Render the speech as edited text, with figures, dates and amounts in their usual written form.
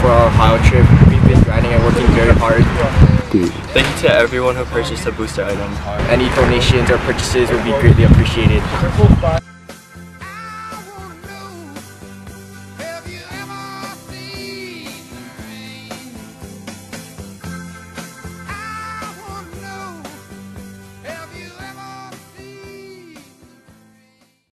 for our Ohio trip. We've been grinding and working very hard. Thank you to everyone who purchased a booster item. Any donations or purchases would be greatly appreciated.